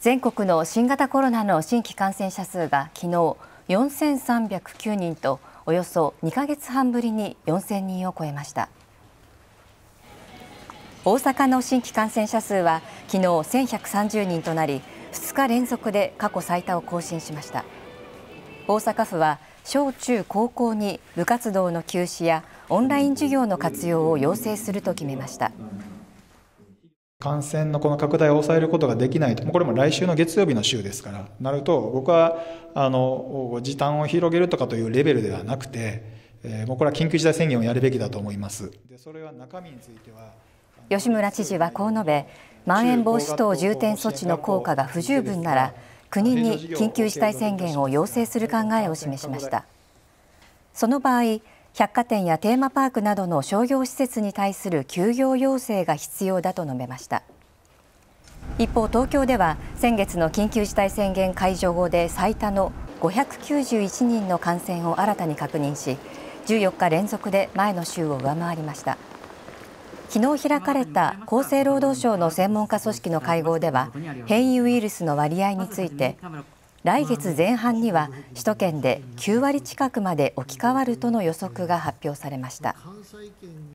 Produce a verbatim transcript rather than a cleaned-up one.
全国の新型コロナの新規感染者数が昨日よんせんさんびゃくきゅうにんとおよそにかげつはんぶりによんせんにんを超えました。大阪の新規感染者数は昨日せんひゃくさんじゅうにんとなり、ふつか連続で過去最多を更新しました。大阪府は小中高校に部活動の休止やオンライン授業の活用を要請すると決めました。 感染のこの拡大を抑えることができないと、これも来週の月曜日の週ですから、なると、僕はあの時短を広げるとかというレベルではなくて、えー、もうこれは緊急事態宣言をやるべきだと思います。でそれは中身については吉村知事はこう述べ、まん延防止等重点措置の効果が不十分なら、国に緊急事態宣言を要請する考えを示しました。その場合、百貨店やテーマパークなどの商業施設に対する休業要請が必要だと述べました。一方、東京では先月の緊急事態宣言解除後で最多のごひゃくきゅうじゅういちにんの感染を新たに確認し、じゅうよっか連続で前の週を上回りました。昨日開かれた厚生労働省の専門家組織の会合では、変異ウイルスの割合について、来月前半には首都圏できゅうわり近くまで置き換わるとの予測が発表されました。